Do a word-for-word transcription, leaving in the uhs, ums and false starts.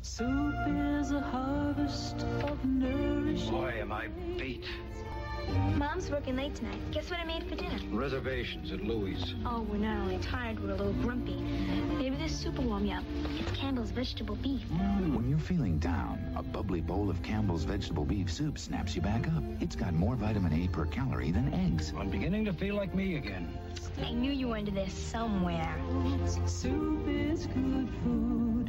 Soup is a harvest of nourishment. Boy, am I beat. Mom's working late tonight. Guess what I made for dinner? Reservations at Louis'. Oh, we're not only tired, we're a little grumpy. Maybe this soup will warm you up. It's Campbell's vegetable beef. When you're feeling down, a bubbly bowl of Campbell's vegetable beef soup snaps you back up. It's got more vitamin A per calorie than eggs. I'm beginning to feel like me again. I knew you were into this somewhere. Soup is good food.